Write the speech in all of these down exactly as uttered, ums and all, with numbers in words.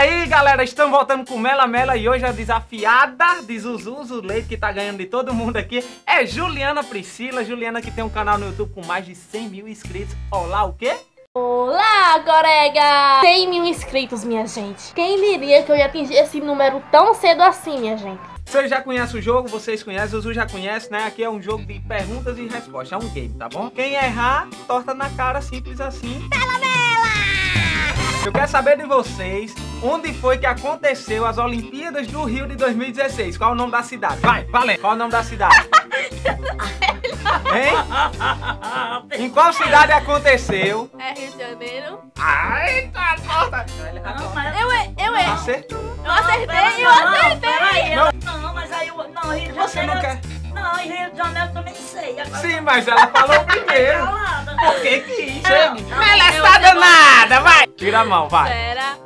aí, galera, estamos voltando com Mela Mela e hoje a desafiada de Zuzu Leite, que tá ganhando de todo mundo aqui, é Juliana Priscila. Juliana que tem um canal no YouTube com mais de cem mil inscritos. Olá, o quê? Olá, Gorega! cem mil inscritos, minha gente. Quem diria que eu ia atingir esse número tão cedo assim, minha gente? Vocês já conhecem o jogo, vocês conhecem, Zuzu já conhece, né? Aqui é um jogo de perguntas e respostas, é um game, tá bom? Quem errar, torta na cara, simples assim. Mela Mela! Eu quero saber de vocês, onde foi que aconteceu as Olimpíadas do Rio de dois mil e dezesseis? Qual é o nome da cidade? Vai, valendo! Qual é o nome da cidade? Hein? Em qual cidade aconteceu? É Rio de Janeiro. Ai, tá torta! Eu, eu, eu, Acertou? eu acertei, eu acertei! Não, não, mas aí eu... Não, Rio de Você não Janeiro... quer? Não, em Rio de Janeiro eu também sei. Agora Sim, mas ela falou primeiro. calada. Por que que isso? Não, Mela eu- está eu- danada, vai! Tira a mão, vai. Espera.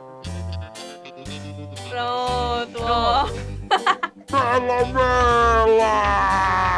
Pronto, ó. Mela Mela!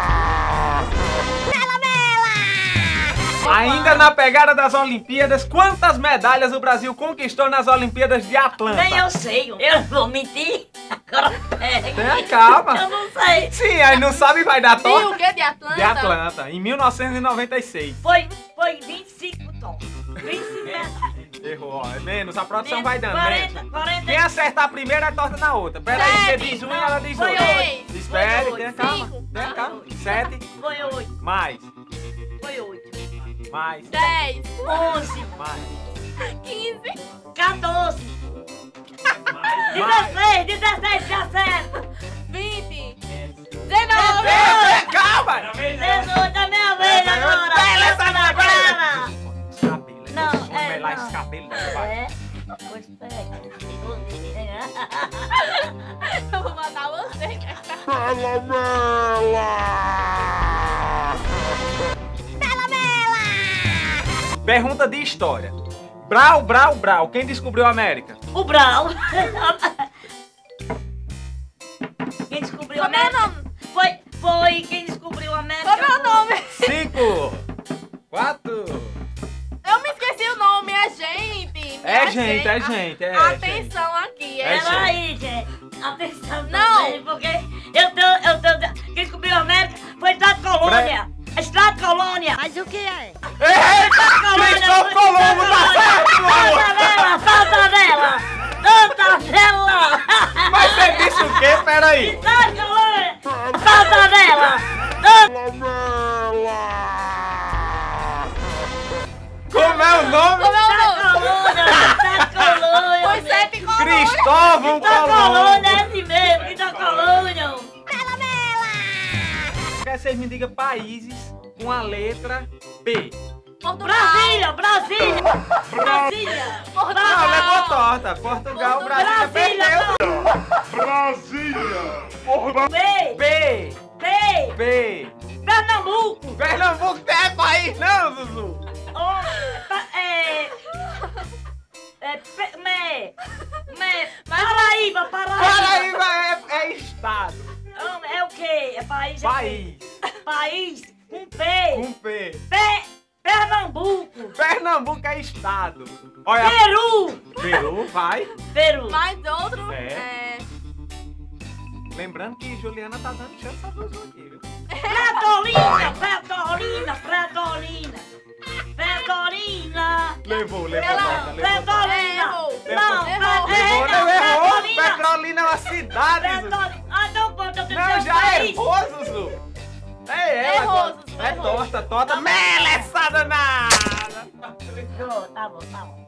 Ainda na pegada das Olimpíadas, quantas medalhas o Brasil conquistou nas Olimpíadas de Atlanta? Nem eu sei. Eu não vou mentir. Agora pega. Tenha calma. Eu não sei. Sim, aí não sabe vai dar E o torta. que de Atlanta? De Atlanta, em mil novecentos e noventa e seis. Foi, foi vinte e cinco tons. vinte e cinco metros. Errou, ó. É menos, a produção vai dando, quarenta, menos. quarenta. Quem acertar primeiro é torta na outra. Pera aí, você Sete, diz um e não, ela diz foi outro. oito. Espere, Foi tenha oito. calma. Cinco. Tenha calma. Foi Sete, Foi oito. mais, Foi oito. mais, dez, onze. mais, quinze, quatorze. mais. dezesseis. dezesseis. dezessete. vinte, Tenha dezenove. calma. dezoito. É minha vez agora. Vai, essa Essa não, agora. Cabelo, Não, vamos é, melar não. esse cabelo, vai. É? Pois pega. Eu vou matar você, cara. Pergunta de história. Brau, Brau, Brau. Quem descobriu a América? O Brau. Quem descobriu a Como é o América? nome? Foi, foi quem descobriu a América. Como é o nome? Cinco, quatro. Eu me esqueci o nome, minha gente. É Minha gente, é gente, é Atenção aqui, É é. gente. Peraí, gente. Atenção Não. também, porque eu tô, eu tô... Quem descobriu a América foi Estado Colônia. Estado Colônia. Mas o que é? Eita! Cristóvão Colombo, tá certo! Solta vela, solta vela. Solta vela. Mas você disse o quê? Peraí. Estado Colônia. Solta vela. Como é o nome? Como é o Estado nome? Colônia. Estado Colônia. Foi sete colônias. Cristóvão Estado Colombo. Colônia é esse mesmo. Estado Colônia. Quero que vocês me digam países com a letra B. Portugal. Brasília, Brasília. Brasília. Não, levou Portugal. torta. Portugal, Brasília, Brasília. perdeu. B. B, B. B. Pernambuco. Pernambuco não é país não, Zuzu. Oh, pa- é. É. pe- Me. Me. Paraíba, Paraíba. Paraíba é, é estado. Ah, É o quê? É país? é o País. quê? País. Com P. Com P. Pe- Pernambuco. Pernambuco é estado. Olha. Peru. Peru, vai. Peru. Mais outro. É. É. Lembrando que Juliana tá dando chance a Zuzu aqui, viu? Petolina, Petolina, Petolina. Petolina. Levou, levou, Ela- torta, levou. Petolina. Errou. Não, Errou. Pe- Levou, não, não errou. Petrolina. Petrolina é uma cidade, Zuzu. Petolina. Ah, não, pô, eu tenho Não, um já país. errou, Zuzu. É ela Errou, agora. Zuzu, É errou. torta, torta. Mela essa danada. Errou, Tá bom, tá bom.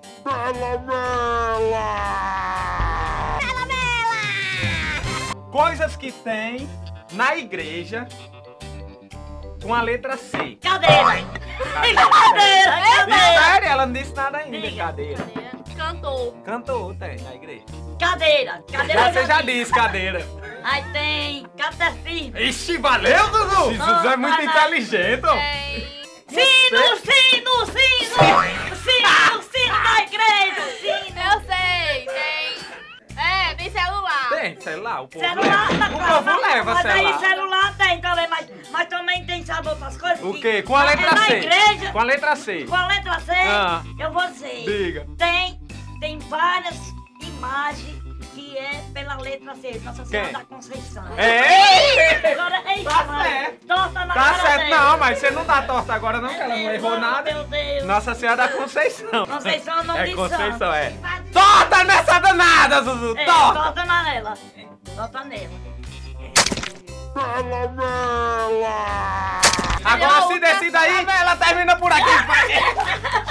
Coisas que tem na igreja com a letra C. Cadeira. Cadeira, cadeira. Sério, ela não disse nada ainda. Diga. Cadeira. Cantor. Cantou, tem na igreja. Cadeira. Cadeira. Já, você já disse cadeira. Aí tem catecismo. Ixi, valeu, Zuzu! Zuzu é muito vai, vai. inteligente. ó. Tem. Sino, sino, sino. Sino, sino da igreja. Sino. Eu sei. Tem. É, tem celular. Tem celular, o povo Celular leva. tá O claro, povo leva mas celular. aí celular tem também, mas, mas também tem sabe outras coisas? O que- quê? Com a letra é na C. igreja, Com a letra C. com a letra C, Ah. eu vou dizer. Diga. Tem, tem várias, em imagem que é pela letra C, Nossa Senhora Quem? da Conceição. É! Agora, ei, Tá mãe, certo. torta na Tá cara certo, dela. não, mas você não tá torta agora não, que ela não errou nada. Meu Deus. Nossa Senhora da Conceição. Conceição é o nome É de Conceição, santo. é. Torta nessa danada, Zuzu, É, torta! torta na nela. Torta nela. Agora se decida aí, ela termina por aqui.